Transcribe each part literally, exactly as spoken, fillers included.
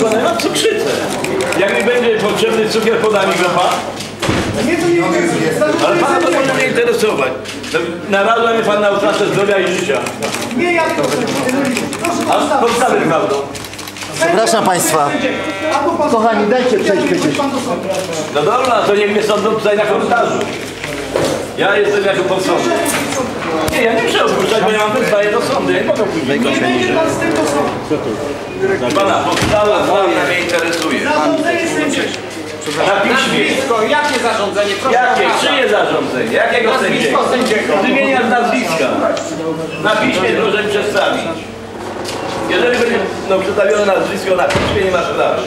pana, ja mam cukrzycę. Jak mi będzie potrzebny cukier, poda mi go pan? Nie, to nie interesuje. Ale pana to powinno mnie interesować. Naradza mnie pan na utratę zdrowia i życia. Nie, ja proszę. Proszę A podstawy prawdą. Przepraszam państwa. Kochani, dajcie przejść przecież. No dobra, to niech mnie sądzą tutaj na korytarzu. Ja jestem jako podsądny. Nie, ja nie muszę opuszczać, bo ja mam wyzwanie do sądu. Ja nie mogę pójść. Nie będzie pan z tym do sądu. Pana, podstawa prawna mnie interesuje. Zarządzenie sędziego. Na piśmie. Jakie zarządzenie? Proszę Jakie? pana. Czyje zarządzenie? Jakiego Nazwisko sędziego? sędziego. Wymieniasz nazwiska. Na piśmie proszę mi przedstawić. Jeżeli będzie no, przedstawione nazwisko na piśmie, nie ma sprawy.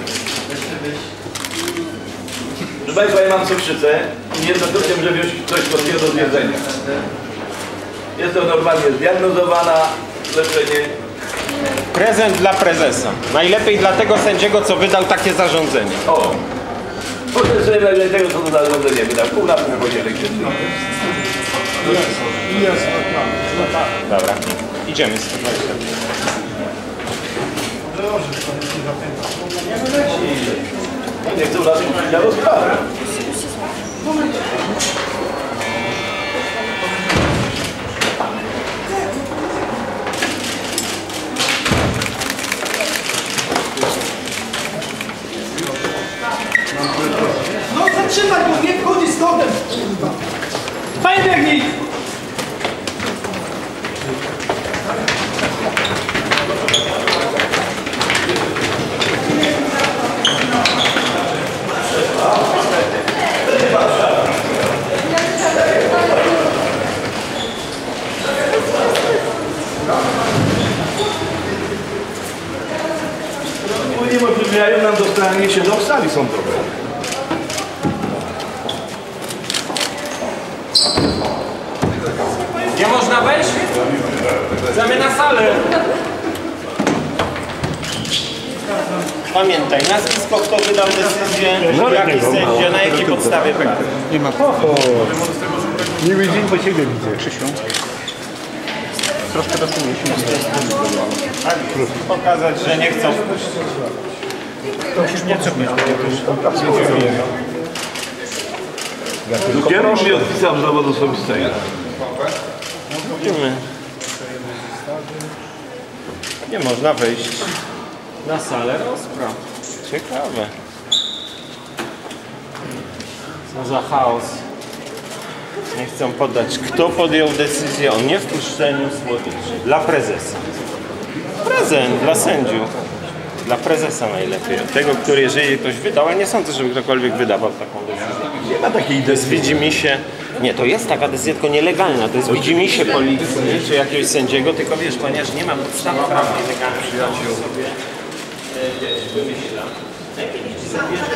Proszę Państwa, ja mam cukrzycę i jednokrotnie muszę wziąć coś polskiego do zjedzenia. Jest to normalnie zdiagnozowana, leczenie. Prezent dla prezesa. Najlepiej dla tego sędziego, co wydał takie zarządzenie. O! Potem sobie najlepiej tego, co to zarządzenie wydał. Pół na pół podzielę się. Dobra, idziemy. Nie chcę użyć na rozprawę. No zatrzymaj, bo nie wchodzi z kodem. Panie biegnij! Uniemożliwiają nam dostanie się do sali sądowej. Nie można wejść? Chcemy na salę. Pamiętaj, nazwisko, kto wydał decyzję, No, jaki sędzia, na jakiej podstawie prawa. Nie ma nie widzimy, bo ciebie widzę, Krzysiu. Troszkę rozumiem się. Pokazać, że nie chcą wpuścić. To musisz nie trzeba. Kierownik mi odpisał z dowodu osobistego. Nie można wejść na salę rozpraw. Ciekawe. Co za chaos. Nie chcą podać. Kto podjął decyzję o niewpuszczeniu słodyczy? Dla prezesa. Prezent dla sędziów. Dla prezesa najlepiej. Tego, który jeżeli ktoś wydał, a nie sądzę, żeby ktokolwiek wydawał taką decyzję. Nie ma takiej To jest widzimisię. Nie, to jest taka decyzja, tylko nielegalna. To jest widzimisię policji czy jakiegoś sędziego, tylko wiesz, ponieważ nie ma podstawy prawnej legalnej, to sobie e, wymyśla. Najpierw ci zabierze.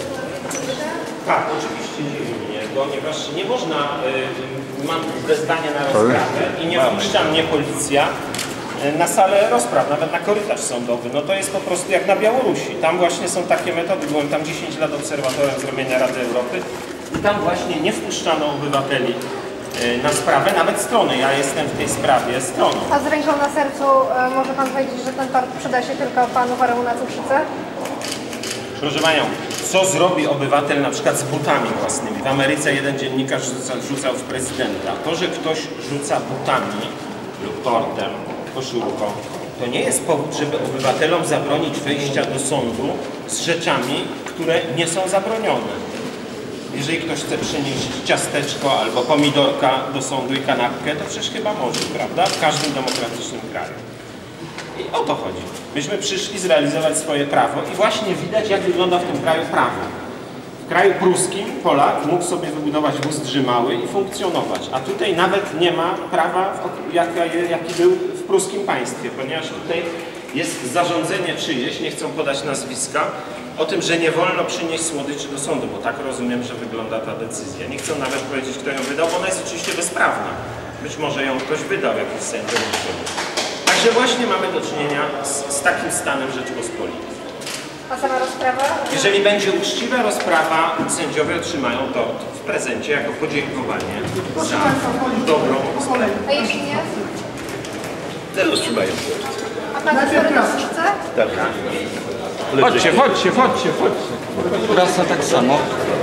Tak, oczywiście nie, ponieważ nie można, y, mam wezwanie na rozprawę i nie wpuszcza mnie policja y, na salę rozpraw, nawet na korytarz sądowy. No to jest po prostu jak na Białorusi. Tam właśnie są takie metody. Byłem tam dziesięć lat obserwatorem z ramienia Rady Europy i tam właśnie nie wpuszczano obywateli y, na sprawę, nawet strony. Ja jestem w tej sprawie stroną. A z ręką na sercu y, może pan powiedzieć, że ten tort przyda się tylko panu choremu na cukrzycę? Proszę Panią, co zrobi obywatel na przykład z butami własnymi? W Ameryce jeden dziennikarz rzucał, rzucał w prezydenta. To, że ktoś rzuca butami lub tortem, koszulką, to nie jest powód, żeby obywatelom zabronić wejścia do sądu z rzeczami, które nie są zabronione. Jeżeli ktoś chce przynieść ciasteczko albo pomidorka do sądu i kanapkę, to przecież chyba może, prawda? W każdym demokratycznym kraju. I o to chodzi. Myśmy przyszli zrealizować swoje prawo i właśnie widać, jak wygląda w tym kraju prawo. W kraju pruskim Polak mógł sobie wybudować wóz drzymały i funkcjonować, a tutaj nawet nie ma prawa, jaki był w pruskim państwie, ponieważ tutaj jest zarządzenie czyjeś, nie chcą podać nazwiska, o tym, że nie wolno przynieść słodyczy do sądu, bo tak rozumiem, że wygląda ta decyzja. Nie chcą nawet powiedzieć, kto ją wydał, bo ona jest oczywiście bezprawna. Być może ją ktoś wydał, jakiś sędzia. Także właśnie mamy do czynienia z, z takim stanem Rzeczypospolitej. A sama rozprawa? Jeżeli będzie uczciwa rozprawa, sędziowie otrzymają tort w prezencie jako podziękowanie za dobrą rozprawę. A jeśli nie? Też otrzymają. A pan jest chory na cukrzycę? Tak. Chodźcie, chodźcie, chodźcie, chodźcie. Prasa tak samo.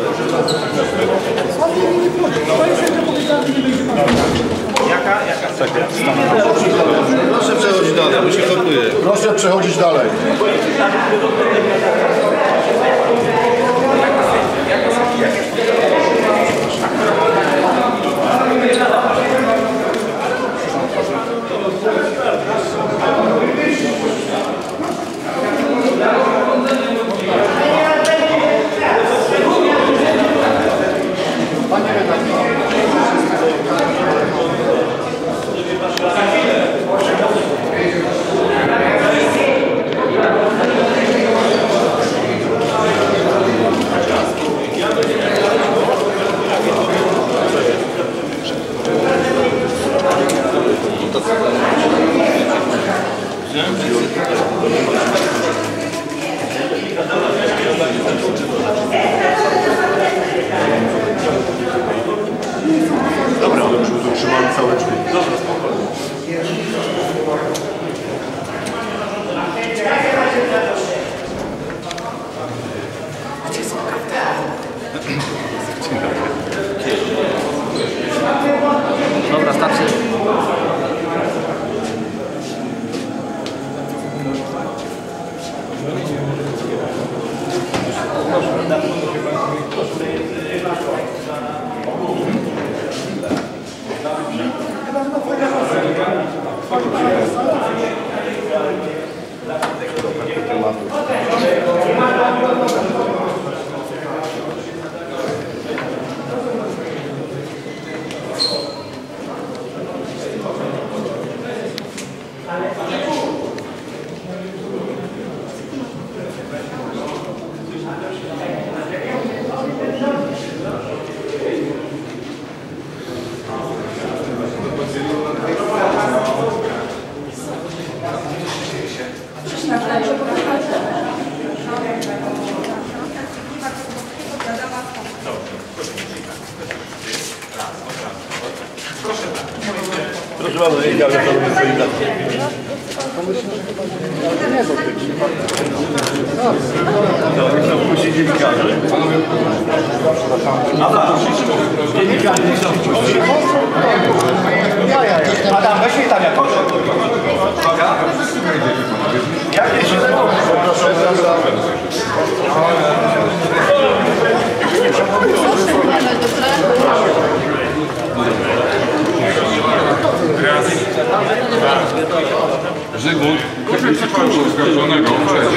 Jaka, jaka sekcja? Proszę przechodzić dalej, bo się kortuje. Proszę przechodzić dalej. Dobra, trzymamy całe drzwi. Dobra, spokojnie. Dobra, starczy. Proszę bardzo, nie chciałem, że to robię swoim bratem. To są puści dziennikarze. Adam, dziennikarze nie chcą puścić. Adam, weź mnie tam jakoś. Uwaga. Jakie się zajmowe? Proszę, Zygmunt, jakby się kończył oskarżonego.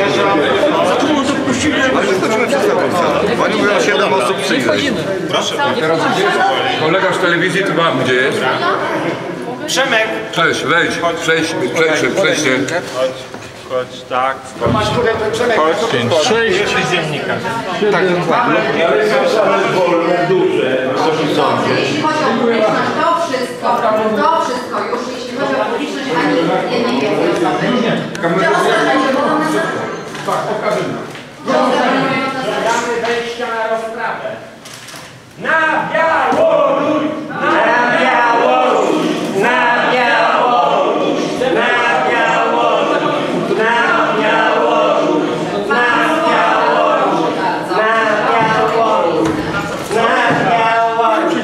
Pani mówiła, siedem osób przyjdzie. Proszę. Teraz gdzie jest? Kolega z telewizji, ty mam, gdzie jest? Przemek! Cześć, wejdź, przejdź, przejdź, przejdźcie. Chodź, chodź, tak, chodź. Chodź, sześć dziennikarzy. Tak, dokładnie. Ale są same wolne, duże, wysoki sądzie. Jeśli chodzi o publiczność, to wszystko, to wszystko już, jeśli chodzi o publiczność ani jednej więcej osoby. Czy oskarżenie mogą nas... Tak, pokażemy. Czy oskarżenie mogą nas... Damy wejścia na rozprawę. Na Białoruś! Na Białoruś! Na Białoruś! Na Białoruś! Na Białoruś! Na Białoruś! Na Białoruś! Na Białoruś!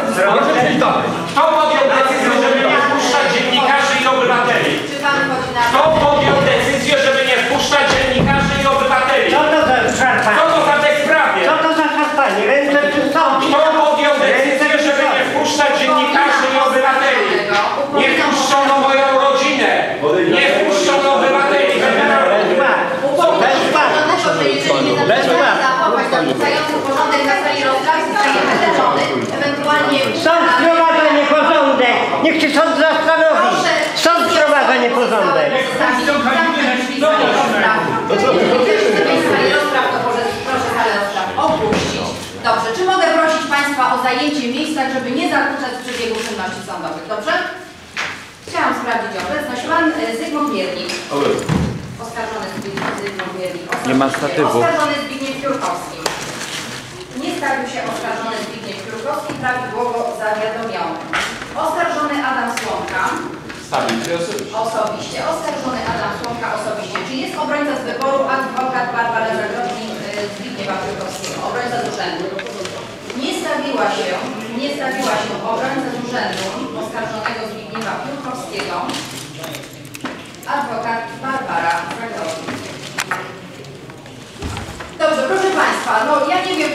Kto podjął decyzję, żeby nie wpuszczać dziennikarzy i obywateli? Czy pan chodzi na... Kto podjął decyzję, żeby nie wpuszczać dziennikarzy i obywateli? Co to za szarpanie? Co to za tej sprawie? Co to za szarpanie? Ręce przystąpi. Kto podjął decyzję, żeby nie wpuszczać dziennikarzy i obywateli? Nie wpuszczono moją rodzinę! Nie wpuszczono obywateli! Bez upoważnionego, że jeżeli nie zaczyna zachować narzucający porządek na sali rozprawy, zostanie wydalony, ewentualnie... Sąd wprowadza nieporządek. Niech się sąd zastanowi. Sąd wprowadza nieporządek. Zamknąć drzwi sali rozpraw. Jeżeli chce być sali rozpraw, to proszę, proszę salę rozpraw opuścić. Dobrze, czy mogę prosić Państwa o zajęcie miejsc, tak żeby nie zakłócać przebiegu czynności sądowych, dobrze? Chciałam sprawdzić obecność. Pan y, Zygmunt Miernik. Oskarżony Zygmunt Miernik. Nie ma statywu. Oskarżony Zbigniew Piórkowski. Nie stawił się oskarżony Zbigniew Piórkowski, prawidłowo zawiadomiony. Oskarżony Adam Słomka. Stawił się osobiście. Osobiście. Oskarżony Adam Słomka osobiście. Czy jest obrońca z wyboru adwokat Bartosz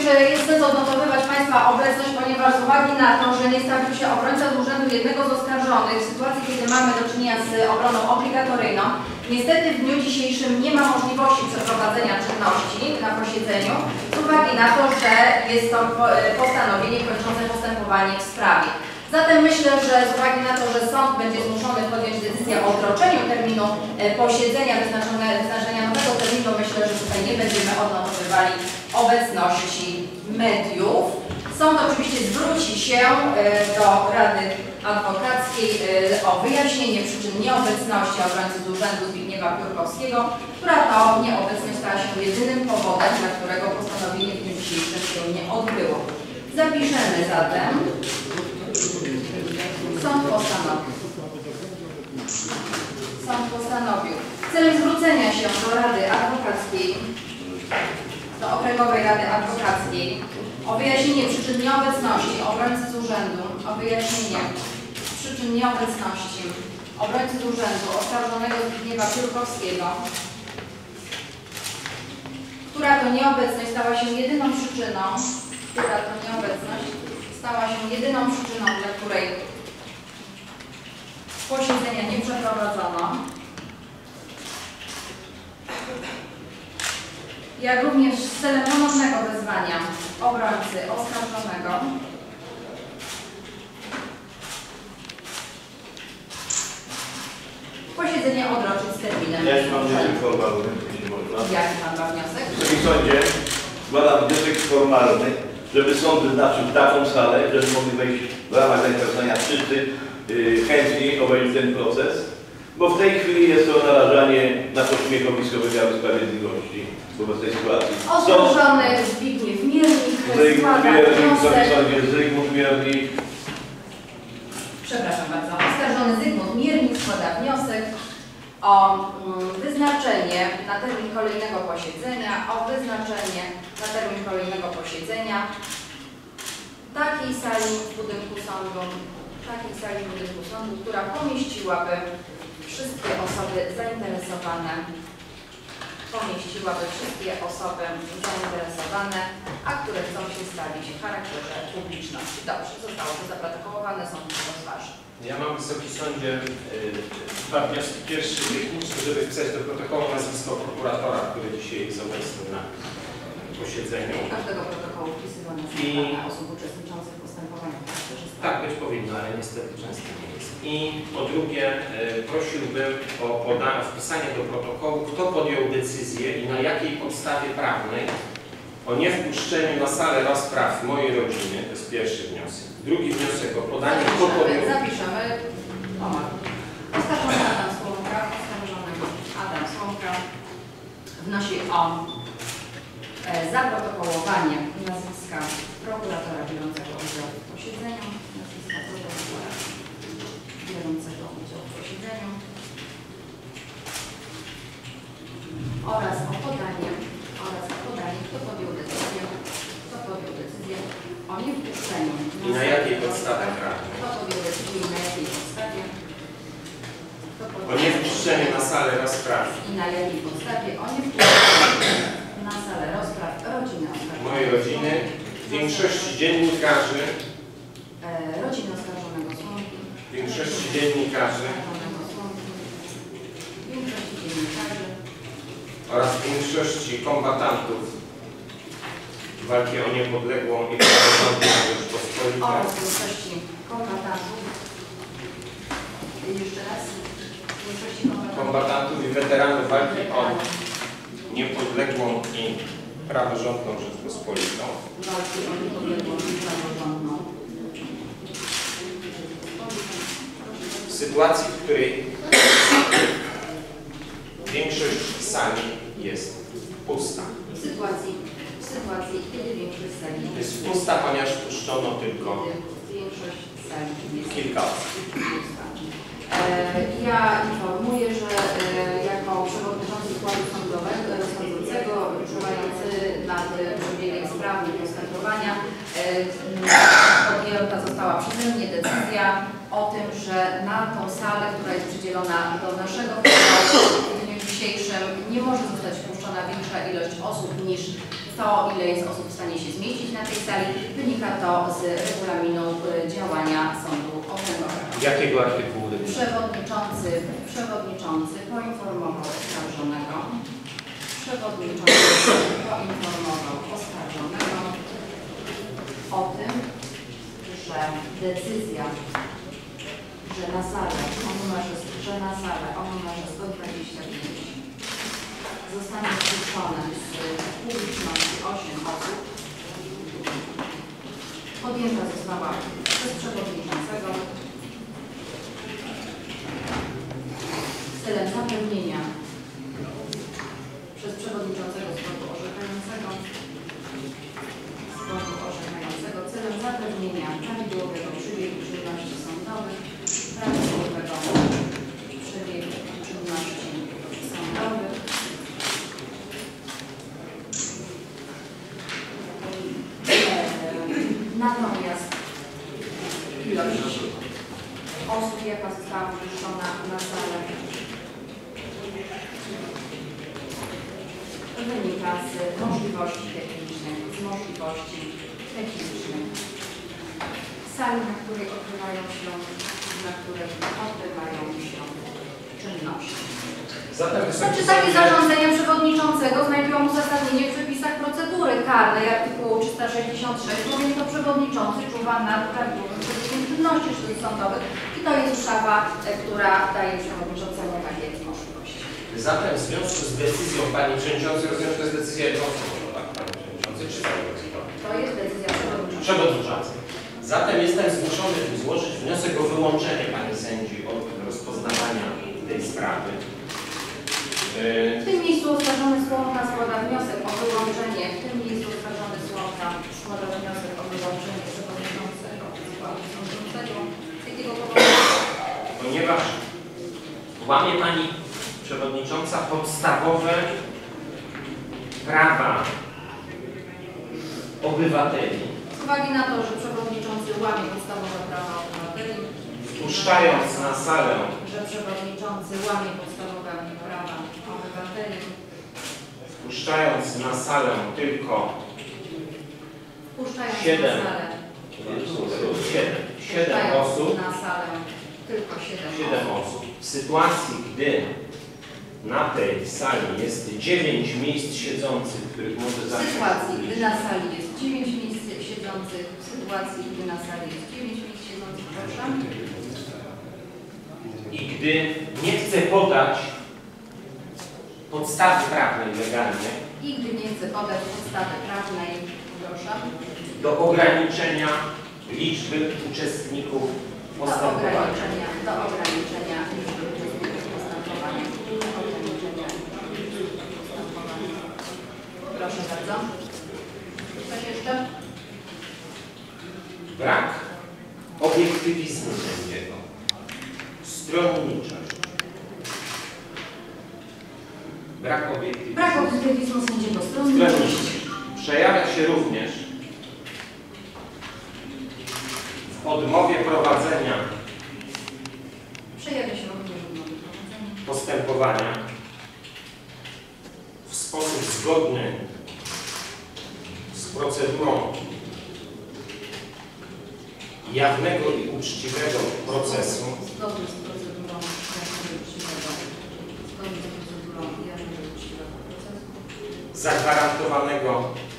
czy jest sens odnotowywać Państwa obecność, ponieważ z uwagi na to, że nie stawił się obrońca z urzędu jednego z oskarżonych w sytuacji, kiedy mamy do czynienia z obroną obligatoryjną, niestety w dniu dzisiejszym nie ma możliwości przeprowadzenia czynności na posiedzeniu z uwagi na to, że jest to postanowienie kończące postępowanie w sprawie. Zatem myślę, że z uwagi na to, że sąd będzie zmuszony podjąć decyzję o odroczeniu terminu posiedzenia, wyznaczenia nowego terminu, myślę, że tutaj nie będziemy odnotowywali obecności mediów. Sąd oczywiście zwróci się do Rady Adwokackiej o wyjaśnienie przyczyn nieobecności obrońcy z urzędu Zbigniewa Piórkowskiego, która to nieobecność stała się jedynym powodem, dla którego postanowienie w dniu dzisiejszym się nie odbyło. Zapiszemy zatem. Sąd postanowił. Sąd postanowił. Celem zwrócenia się do Rady Adwokackiej, do Okręgowej Rady Adwokackiej o wyjaśnienie przyczyn nieobecności obrońcy z urzędu, o wyjaśnienie przyczyn nieobecności obrońcy z urzędu oskarżonego Zbigniewa Piórkowskiego, która to nieobecność stała się jedyną przyczyną, która to nieobecność stała się jedyną przyczyną, dla której posiedzenia nie przeprowadzono, jak również z celem ponownego wezwania obrońcy oskarżonego posiedzenie odroczyć z terminem. Ja już mam wniosek formalny, jeśli można. Jaki Pan ma wniosek? Wysoki Sądzie, składam wniosek formalny, żeby sąd wyznaczył taką salę, żeby mogli wejść w ramach zainteresowania wszyscy yy, chętni obejść ten proces, bo w tej chwili jest to narażanie na pośmiech Komisji Wymiaru Sprawiedliwości wobec tej sytuacji. Oskarżony Zbigniew Miernik Zygmunt składa Miernik, wniosek. Wysoki Sądzie, Zygmunt Miernik. Przepraszam bardzo. Oskarżony Zygmunt Miernik składa wniosek o mm, wyznaczenie na termin kolejnego posiedzenia, o wyznaczenie na termin kolejnego posiedzenia takiej sali w budynku sądu, takiej sali w budynku sądu, która pomieściłaby wszystkie osoby zainteresowane, pomieściłaby wszystkie osoby zainteresowane, a które chcą się stawić w charakterze publiczności. Dobrze, zostało to zaprotokołowane, sąd to rozważy. Ja mam, Wysoki Sądzie, yy, dwa wnioski. Pierwszy techniczny, żeby wpisać do protokołu nazwisko prokuratora, który dzisiaj jest obecny na posiedzeniu. Każdego protokołu wpisywane są I... dane osób uczestniczących w postępowaniu. Tak być powinno, ale niestety często nie jest. I po drugie yy, prosiłbym o podanie, wpisanie do protokołu, kto podjął decyzję i na jakiej podstawie prawnej o niewpuszczeniu na salę rozpraw mojej rodziny. To jest pierwszy wniosek. Drugi wniosek o podanie, kto podjął... Zapiszemy. Oskarżony Adam Słomka, oskarżony Adam Słomka wnosi o e, zaprotokołowanie nazwiska prokuratora biorącego udział w posiedzeniu, nazwiska prokuratora biorącego udział w posiedzeniu oraz o podanie, oraz o podanie, kto podjął decyzję, kto podjął decyzję o niewpuszczeniu. I na jakiej podstawie prawnej? Kto podjął decyzję i na jakiej podstawie? O niewpuszczeniu na salę rozpraw. I na jakiej podstawie o niewpuszczeniu na salę rozpraw rodziny oskarżonego. Mojej rodziny, większości dziennikarzy, E, rodziny oskarżonego Słomki. większości dziennikarzy Oskarżonego Słomki. Większości dziennikarzy. oraz większości kombatantów walki o niepodległą i praworządną Rzeczpospolitą. Oraz większości kombatantów. Jeszcze raz. Większości kombatantów. kombatantów i weteranów walki o niepodległą i praworządną Rzeczpospolitą. Walki o niepodległą i praworządną. W sytuacji, w której większość sali jest pusta. W sytuacji, w sytuacji, kiedy większość sali Jest pusta, ponieważ puszczono tylko większość sali jest kilka osób. pusta. E, ja informuję, że e, jako przewodniczący składu sądowego, sądzącego, czuwający nad przebiegiem sprawy i postępowania, e, podjęta została przeze mnie decyzja o tym, że na tą salę, która jest przydzielona do naszego programu w dniu dzisiejszym, nie może zostać wpuszczona większa ilość osób niż to, ile jest osób w stanie się zmieścić na tej sali. Wynika to z regulaminu działania Sądu Okręgowego. Jakiego artykułu? Przewodniczący, przewodniczący poinformował oskarżonego. Przewodniczący poinformował oskarżonego o tym, że decyzja, że na salę o numerze, że na salę o numerze sto dwadzieścia pięć zostanie wpuszczone z publiczności osiem osób, podjęta została przez przewodniczącego w celem zapewnienia przez przewodniczącego składu orzekającego składu orzekającego celem zapewnienia prawidłowego przebiegu czynności sądowych, prawidłowego przebiegu czynności sądowych, natomiast ilość osób, jaka została wpuszczona na salę, wynika z możliwości technicznych, z możliwości technicznych sali, na której odbywają się, na której odbywają się czynności. Zatem Znaczy takie zarządzenie przewodniczącego znajdują uzasadnienie w przepisach procedury karnej artykułu trzysta sześćdziesiąt sześć, bowiem to przewodniczący czuwa nad prawidłowym przebiegiem czynności sądowych i to jest ustawa, która daje przewodniczącemu takie możliwości. Zatem w związku z decyzją Pani Przewodniczącej, rozumiem, że to jest decyzja jednoosobowa, tak, Panie Przewodniczący, czy całego składu? To jest decyzja przewodniczącego. Przewodniczący. Zatem jestem zmuszony złożyć wniosek o wyłączenie Pani Sędzi od rozpoznawania tej sprawy. W tym miejscu oskarżony Słomka składa wniosek o wyłączenie, w tym miejscu oskarżony Słomka składa wniosek o wyłączenie przewodniczącego składu sądzącego. Z jakiego powodu? Ponieważ łamie Pani Przewodnicząca podstawowe prawa obywateli, Z uwagi na to, że przewodniczący łamie podstawowe prawa obywateli, wpuszczając na salę, że przewodniczący łamie podstawowe prawa obywateli, wpuszczając na salę tylko wpuszczając Siedem. na salę, siedem, siedem wpuszczając osób, na salę tylko siedem siedem osób. osób. W sytuacji, gdy na tej sali jest dziewięć miejsc siedzących, których może W zająć. sytuacji, gdy na sali jest dziewięć miejsc siedzących, w sytuacji, gdy na sali jest dziewięć miejsc siedzących, proszę. I gdy nie chce podać podstawy prawnej legalnej I gdy nie chce podać podstawy prawnej, proszę, do ograniczenia liczby uczestników do postępowania. ograniczenia, do ograniczenia liczby uczestników postępowania. Do ograniczenia liczby postępowania. Proszę bardzo. Coś jeszcze? Brak obiektywizmu sędziego, stronniczość. Brak obiektywizmu. Brak obiektywizmu sędziego stronniczości. Stronniczość przejawia się również w odmowie prowadzenia Przejawia się również w odmowie prowadzenia postępowania w sposób zgodny z procedurą jawnego i uczciwego procesu, zgodnie z procedurą jawnego i uczciwego, zgodnie z procedurą jawnego i uczciwego procesu, zagwarantowanego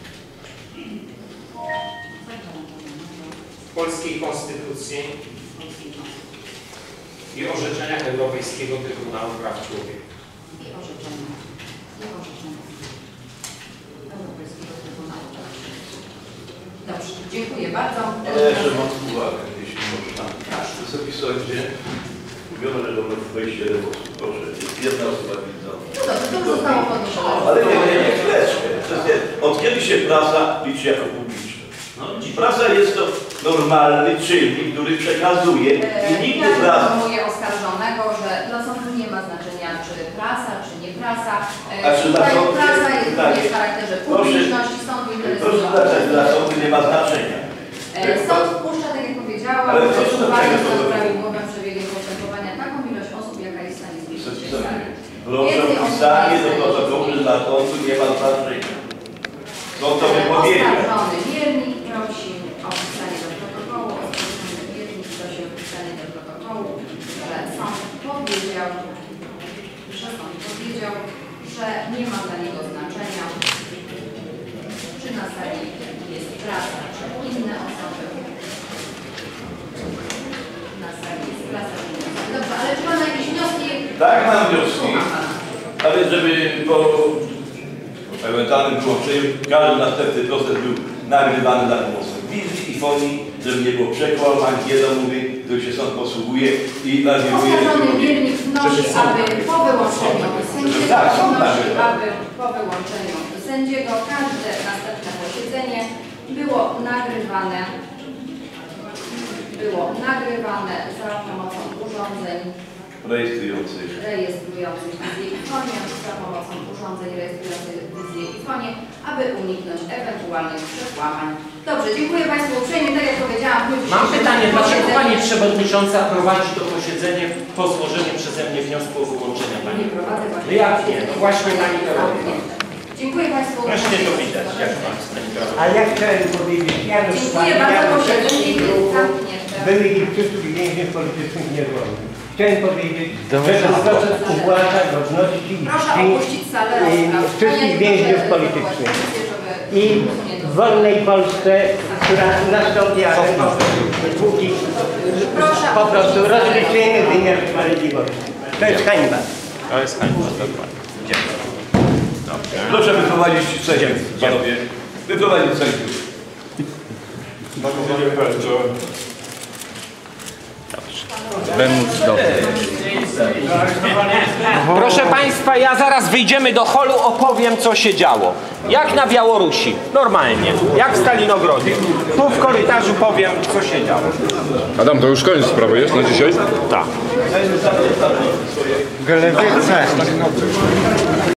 zagwarantowanego w polskiej konstytucji w polskiej konstytucji i orzeczeniach Europejskiego Trybunału Praw Człowieka. i orzeczenia, i orzeczenia Europejskiego Trybunału Praw Człowieka. Dobrze, dziękuję bardzo. Ale jeszcze mam uwagę, jeśli można. Wysoki Sądzie, biorę do wejścia rewolucji. Proszę, jest jedna osoba widząca. No dobrze, to już zostało podniesione. Ale nie, nie, nie, chwileczkę. Od kiedy się prasa liczy jako publiczna? Prasa jest to normalny czynnik, który przekazuje i nigdy Ja prasa... informuję oskarżonego, że dla sądu nie ma znaczenia, czy prasa, czy nie prasa. E, A czy dla Tutaj sądu prasa jest jest pytanie? również w charakterze Proszę- publiczności, sądu Proszę interesującego. znaczyć, dla sądu nie ma znaczenia. E, Sąd wpuszcza, tak jak powiedziałam, Ale to co uważając takiego nad to- prawidłowym przebiegiem postępowania taką ilość osób, jaka jest w stanie zmieścić Wysoki się w sali. Sądzie, proszę o wpisanie do protokołu, że dla sądu nie ma znaczenia. No to wypowiedział. Oskarżony wiernik prosi o wpisanie do protokołu, oskarżony wiernik prosi o wpisanie do protokołu, że sąd powiedział, że sąd powiedział, że nie ma dla niego znaczenia, czy na sali jest prasa, czy inne osoby. Na sali jest prasa, czy inne osoby. Dobrze, ale czy Pan jakieś wnioski? Tak, mam wnioski. Słucham Pana. A więc, żeby po ewentualnym połączeniu każdy następny proces był nagrywany za pomocą wizji i fonii, żeby nie było przekłamań, wielomówień, których się sąd posługuje i nagrywuje. Oskarżony wiernik wnosi, aby po wyłączeniu sędziego, Tak, są wnosi, nagrane. aby po wyłączeniu sędziego każde następne posiedzenie było nagrywane, było nagrywane za pomocą urządzeń Rejestrujących. rejestrujących wizję i fonię, za pomocą urządzeń rejestrujących wizję i fonię, aby uniknąć ewentualnych przekłamań. Dobrze, dziękuję Państwu uprzejmie. Tak jak powiedziałam, w dniu Mam dzisiejszym pytanie, dlaczego posiedzeniu- Pani Przewodnicząca prowadzi to posiedzenie po złożeniu przeze mnie wniosku o wyłączenie Pani? Nie prowadzę No właśnie. jak nie? No właśnie Pani to robi. Dziękuję Państwu. Właśnie to widać, jak Pani Pani prawo. A ja chciałem powiedzieć, Janusz Dziękuję Pan, bardzo, Janusz posiedzenie Szewski, jest zamknięte. byłych i przyszłych więźniów politycznych nie zwolnił. Chciałem powiedzieć, że Dawaj ten szybko. proces uwłacza godności i Proszę czci opuścić salę i rozpraw. wszystkich Panie więźniów proszę, politycznych. żeby- I w wolnej Polsce, która nastąpi, ale długi, Proszę po prostu opuścić salę. rozliczymy wymiar sprawiedliwości. To jest hańba. To jest hańba, dokładnie. Dziękuję. Dobrze. Proszę wyprowadzić sędziów, panowie. Wyprowadzić sędziów. Będąc dobrze. Proszę Państwa, ja zaraz wyjdziemy do holu, opowiem co się działo. Jak na Białorusi, normalnie, jak w Stalinogrodzie. Tu w korytarzu powiem co się działo. Adam, to już koniec sprawy jest na dzisiaj? Tak. Gelewice.